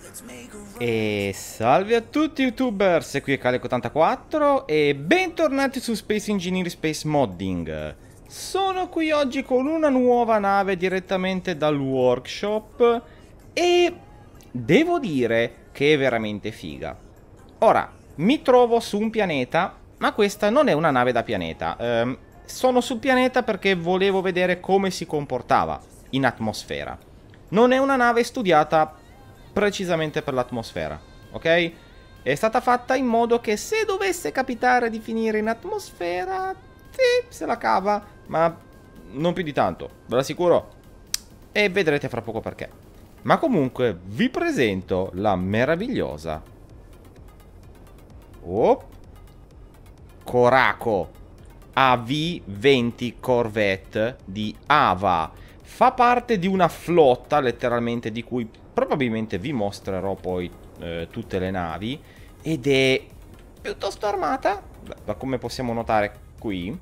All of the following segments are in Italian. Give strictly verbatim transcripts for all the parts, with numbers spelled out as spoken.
E salve a tutti youtubers, qui è Calico ottantaquattro e bentornati su Space Engineering Space Modding. Sono qui oggi con una nuova nave direttamente dal workshop e devo dire che è veramente figa. Ora, mi trovo su un pianeta, ma questa non è una nave da pianeta. Ehm, sono sul pianeta perché volevo vedere come si comportava in atmosfera. Non è una nave studiata precisamente per l'atmosfera, ok? È stata fatta in modo che se dovesse capitare di finire in atmosfera, sì, se la cava, ma non più di tanto, ve l'assicuro. E vedrete fra poco perché. Ma comunque vi presento la meravigliosa oh, Coraco A V venti Corvette di Ava. Fa parte di una flotta letteralmente di cui probabilmente vi mostrerò poi eh, tutte le navi ed è piuttosto armata, da come possiamo notare qui.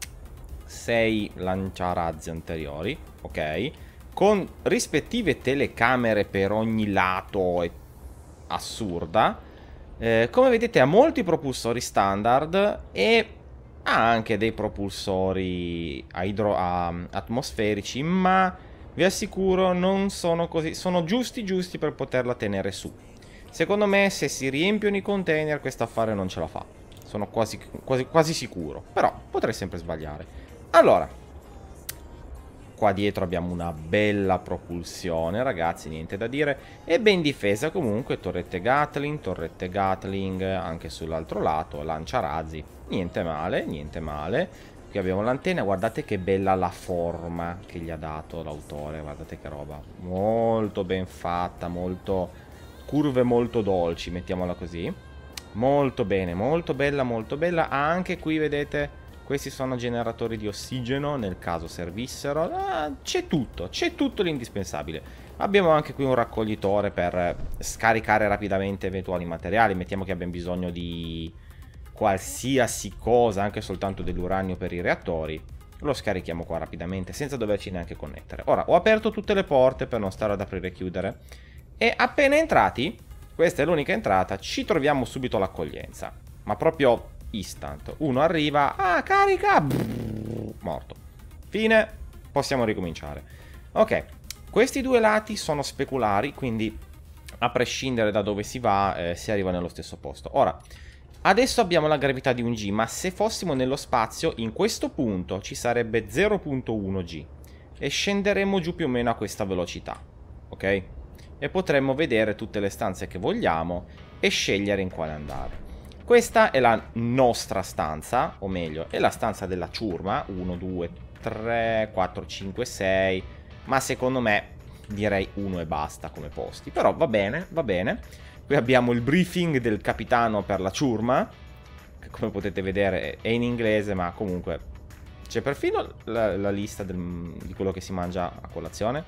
sei lanciarazzi anteriori, ok, con rispettive telecamere per ogni lato, è assurda. Eh, come vedete ha molti propulsori standard e ha anche dei propulsori a idro a atmosferici, ma vi assicuro non sono così, sono giusti giusti per poterla tenere su. Secondo me se si riempiono i container questo affare non ce la fa. Sono quasi, quasi, quasi sicuro, però potrei sempre sbagliare. Allora, qua dietro abbiamo una bella propulsione, ragazzi, niente da dire. È ben difesa comunque, torrette Gatling, torrette Gatling anche sull'altro lato, lanciarazzi. Niente male, niente male. Qui abbiamo l'antenna, guardate che bella la forma che gli ha dato l'autore, guardate che roba. Molto ben fatta, molto... curve molto dolci, mettiamola così. Molto bene, molto bella, molto bella. Anche qui, vedete, questi sono generatori di ossigeno, nel caso servissero. Ah, c'è tutto, c'è tutto l'indispensabile. Abbiamo anche qui un raccoglitore per scaricare rapidamente eventuali materiali. Mettiamo che abbiamo bisogno di qualsiasi cosa, anche soltanto dell'uranio per i reattori. Lo scarichiamo qua rapidamente, senza doverci neanche connettere. Ora, ho aperto tutte le porte per non stare ad aprire e chiudere. E appena entrati, questa è l'unica entrata, ci troviamo subito l'accoglienza. Ma proprio instant. Uno arriva, ah, carica, brrr, morto. Fine, possiamo ricominciare. Ok, questi due lati sono speculari, quindi a prescindere da dove si va, eh, si arriva nello stesso posto. Ora, adesso abbiamo la gravità di un G, ma se fossimo nello spazio, in questo punto ci sarebbe zero virgola uno G. E scenderemo giù più o meno a questa velocità, ok? E potremmo vedere tutte le stanze che vogliamo e scegliere in quale andare. Questa è la nostra stanza, o meglio, è la stanza della ciurma, uno, due, tre, quattro, cinque, sei, ma secondo me direi uno e basta come posti, però va bene, va bene. Qui abbiamo il briefing del capitano per la ciurma, che come potete vedere è in inglese, ma comunque c'è perfino la, la lista del, di quello che si mangia a colazione.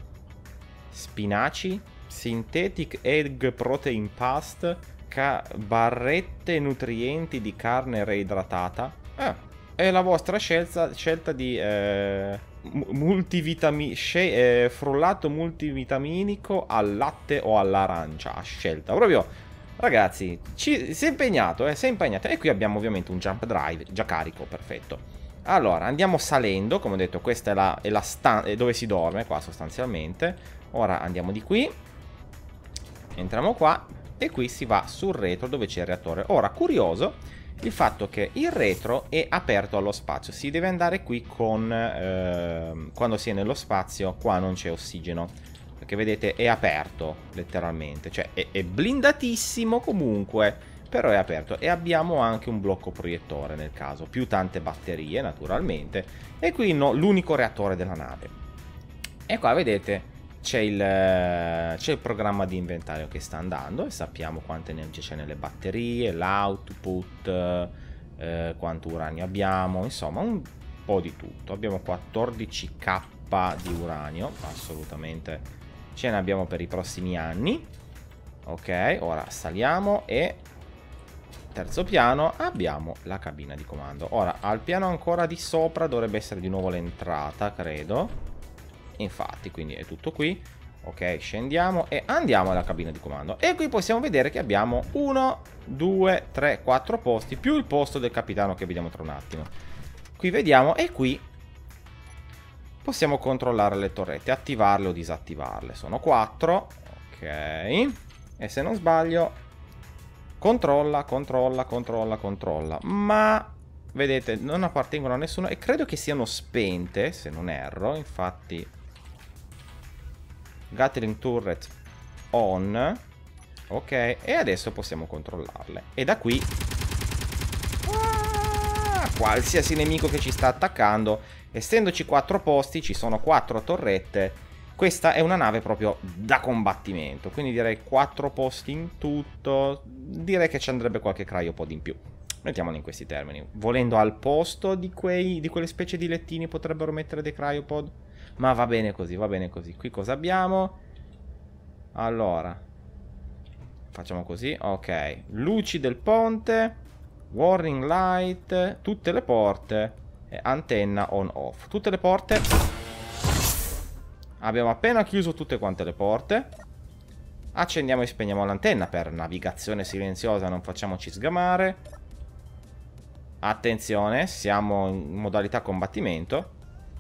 Spinaci, synthetic egg protein paste, barrette nutrienti di carne reidratata. Eh, è la vostra scelta, scelta di eh, multivitami eh, frullato multivitaminico al latte o all'arancia. A scelta, proprio, ragazzi, ci, si è impegnato, eh, si è impegnato. E qui abbiamo ovviamente un jump drive già carico, perfetto. Allora, andiamo salendo, come ho detto, questa è la, è la stanza dove si dorme qua sostanzialmente. Ora andiamo di qui, entriamo qua e qui si va sul retro dove c'è il reattore. Ora, curioso il fatto che il retro è aperto allo spazio. Si deve andare qui con eh, quando si è nello spazio, qua non c'è ossigeno, perché vedete è aperto letteralmente, cioè è, è blindatissimo comunque, però è aperto. E abbiamo anche un blocco proiettore nel caso, più tante batterie naturalmente. E qui no, l'unico reattore della nave. E qua vedete c'è il, c'è il programma di inventario che sta andando e sappiamo quanta energia c'è nelle batterie, l'output, eh, quanto uranio abbiamo, insomma un po' di tutto. Abbiamo quattordici K di uranio, assolutamente ce ne abbiamo per i prossimi anni. Ok, ora saliamo e terzo piano abbiamo la cabina di comando. Ora al piano ancora di sopra dovrebbe essere di nuovo l'entrata, credo. Infatti, quindi è tutto qui. Ok, scendiamo e andiamo alla cabina di comando. E qui possiamo vedere che abbiamo uno, due, tre, quattro posti, più il posto del capitano che vediamo tra un attimo. Qui vediamo, e qui possiamo controllare le torrette, attivarle o disattivarle. Sono quattro. Ok. E se non sbaglio, controlla, controlla, controlla, controlla. Ma, vedete, non appartengono a nessuno e credo che siano spente, se non erro. Infatti, Gatling Turret on. Ok, e adesso possiamo controllarle. E da qui, ah, qualsiasi nemico che ci sta attaccando, essendoci quattro posti, ci sono quattro torrette. Questa è una nave proprio da combattimento, quindi direi quattro posti in tutto. Direi che ci andrebbe qualche cryopod in più. Mettiamolo in questi termini. Volendo, al posto di, quei, di quelle specie di lettini potrebbero mettere dei cryopod. Ma va bene così, va bene così. Qui cosa abbiamo? Allora, facciamo così, ok. Luci del ponte, warning light, tutte le porte e antenna on off. Tutte le porte. Abbiamo appena chiuso tutte quante le porte. Accendiamo e spegniamo l'antenna per navigazione silenziosa, non facciamoci sgamare. Attenzione, siamo in modalità combattimento.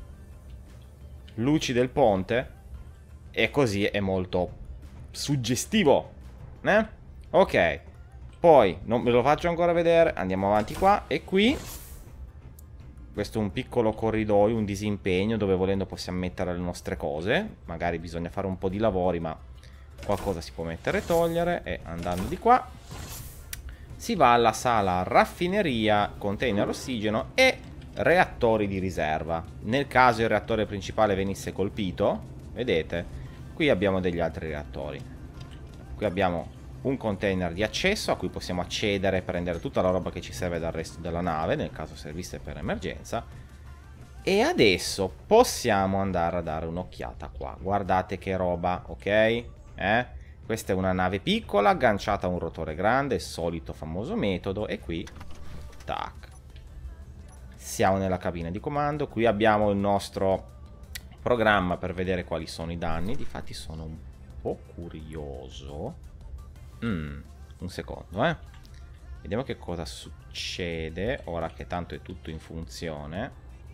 Luci del ponte. E così è molto suggestivo, eh? Ok. Poi, non ve lo faccio ancora vedere. Andiamo avanti qua. E qui, questo è un piccolo corridoio, un disimpegno, dove volendo possiamo mettere le nostre cose. Magari bisogna fare un po' di lavori, ma qualcosa si può mettere e togliere. E andando di qua si va alla sala raffineria, container ossigeno e reattori di riserva. Nel caso il reattore principale venisse colpito, vedete, qui abbiamo degli altri reattori. Qui abbiamo un container di accesso a cui possiamo accedere e prendere tutta la roba che ci serve dal resto della nave, nel caso servisse per emergenza. E adesso possiamo andare a dare un'occhiata qua. Guardate che roba, ok? Eh? Questa è una nave piccola agganciata a un rotore grande, il solito famoso metodo. E qui, tac, siamo nella cabina di comando. Qui abbiamo il nostro programma per vedere quali sono i danni. Difatti sono un po' curioso. Mm, un secondo, eh. Vediamo che cosa succede ora che tanto è tutto in funzione.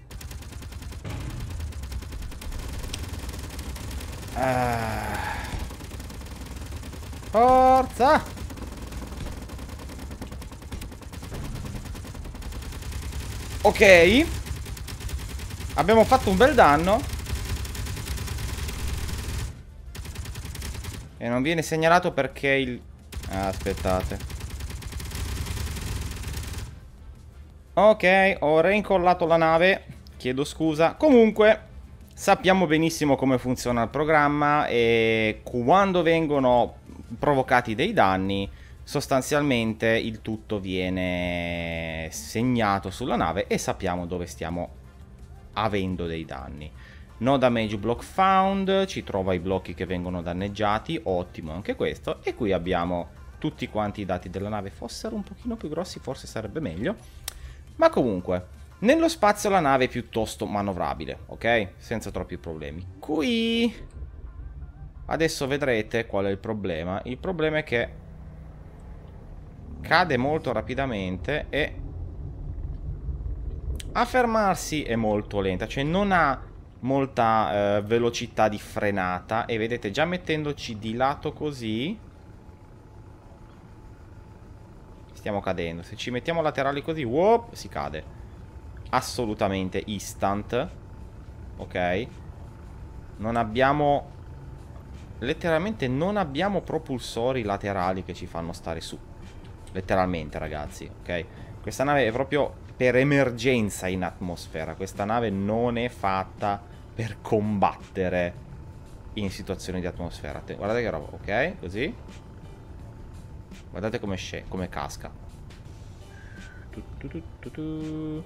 Ah. Forza! Ok. Abbiamo fatto un bel danno. E non viene segnalato perché il... Ah, aspettate. Ok, ho reincollato la nave. Chiedo scusa. Comunque, sappiamo benissimo come funziona il programma e quando vengono provocati dei danni, sostanzialmente il tutto viene segnato sulla nave e sappiamo dove stiamo avendo dei danni. No damage block found, ci trova i blocchi che vengono danneggiati, ottimo anche questo. E qui abbiamo tutti quanti i dati della nave. Fossero un pochino più grossi forse sarebbe meglio. Ma comunque, nello spazio la nave è piuttosto manovrabile, ok? Senza troppi problemi. Qui adesso vedrete qual è il problema. Il problema è che cade molto rapidamente e a fermarsi è molto lenta, cioè non ha molta eh, velocità di frenata. E vedete, già mettendoci di lato così stiamo cadendo. Se ci mettiamo laterali così, whoop, si cade assolutamente instant. Ok, non abbiamo, letteralmente non abbiamo propulsori laterali che ci fanno stare su, letteralmente, ragazzi. Ok, questa nave è proprio per emergenza in atmosfera. Questa nave non è fatta per combattere in situazioni di atmosfera. Guardate che roba, ok, così. Guardate come scende, come casca. Tu, tu, tu, tu, tu.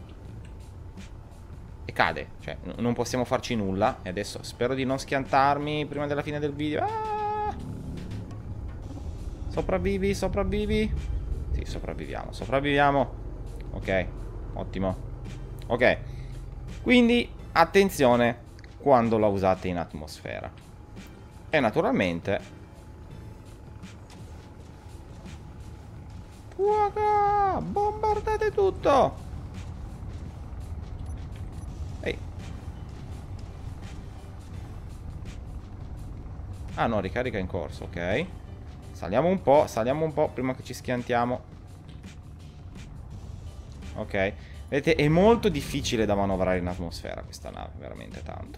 E cade, cioè non possiamo farci nulla. E adesso spero di non schiantarmi prima della fine del video. Ah! Sopravvivi, sopravvivi. Sì, sopravviviamo, sopravviviamo. Ok, ottimo. Ok, quindi attenzione quando la usate in atmosfera. E naturalmente... Fuoco! Bombardate tutto! Ehi. Ah no, ricarica in corso, ok. Saliamo un po', saliamo un po' prima che ci schiantiamo. Ok. Vedete, è molto difficile da manovrare in atmosfera questa nave, veramente tanto.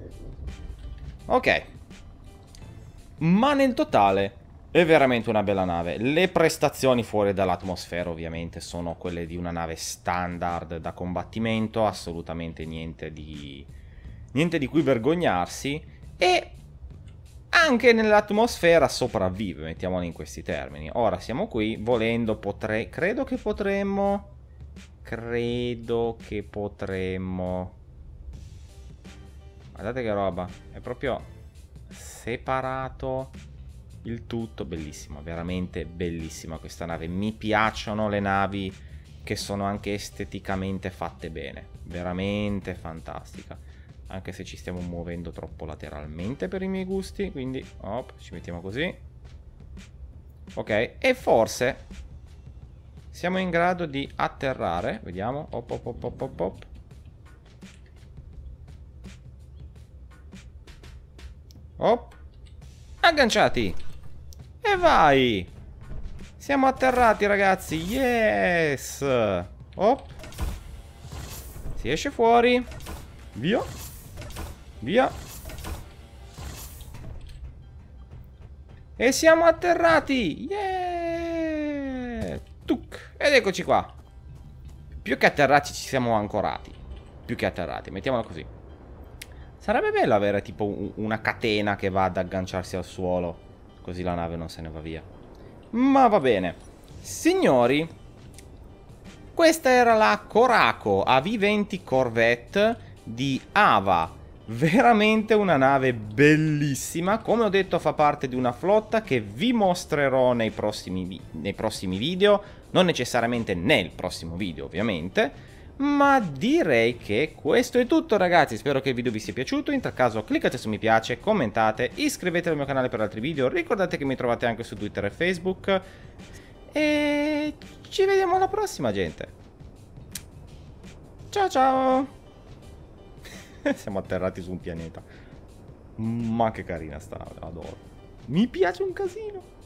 Ok. Ma nel totale è veramente una bella nave. Le prestazioni fuori dall'atmosfera ovviamente sono quelle di una nave standard da combattimento, assolutamente niente di niente di cui vergognarsi, e anche nell'atmosfera sopravvive, mettiamolo in questi termini. Ora siamo qui, volendo potrei credo che potremmo credo che potremmo guardate che roba, è proprio separato il tutto. Bellissimo, veramente bellissima questa nave. Mi piacciono le navi che sono anche esteticamente fatte bene, veramente fantastica, anche se ci stiamo muovendo troppo lateralmente per i miei gusti, quindi op, ci mettiamo così. Ok, e forse siamo in grado di atterrare, vediamo, op op op op op op. Op, agganciati. E vai! Siamo atterrati, ragazzi! Yes! Op! Si esce fuori. Via! Via! E siamo atterrati! Yeah! Tuc! Ed eccoci qua! Più che atterrati ci siamo ancorati. Più che atterrati, mettiamolo così. Sarebbe bello avere tipo una catena che va ad agganciarsi al suolo, così la nave non se ne va via. Ma va bene. Signori, questa era la Coraco A V venti Corvette di Ava. Veramente una nave bellissima. Come ho detto, fa parte di una flotta che vi mostrerò nei prossimi, nei prossimi video. Non necessariamente nel prossimo video, ovviamente. Ma direi che questo è tutto, ragazzi. Spero che il video vi sia piaciuto. In tal caso cliccate su mi piace, commentate, iscrivetevi al mio canale per altri video. Ricordate che mi trovate anche su Twitter e Facebook. E ci vediamo alla prossima, gente. Ciao ciao. Siamo atterrati su un pianeta. Ma che carina sta nave, adoro. Mi piace un casino.